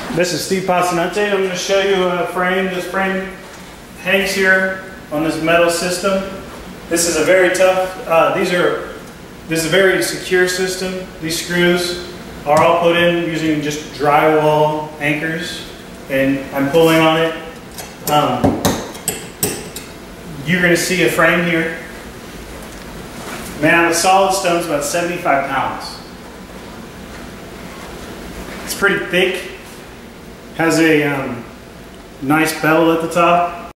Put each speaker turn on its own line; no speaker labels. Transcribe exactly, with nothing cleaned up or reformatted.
This is Steve Pasanante. I'm going to show you a frame. This frame hangs here on this metal system. This is a very tough, uh, these are, this is a very secure system. These screws are all put in using just drywall anchors, and I'm pulling on it. Um, you're going to see a frame here. Man, the solid stone's about seventy-five pounds. It's pretty thick. Has a um, nice bevel at the top.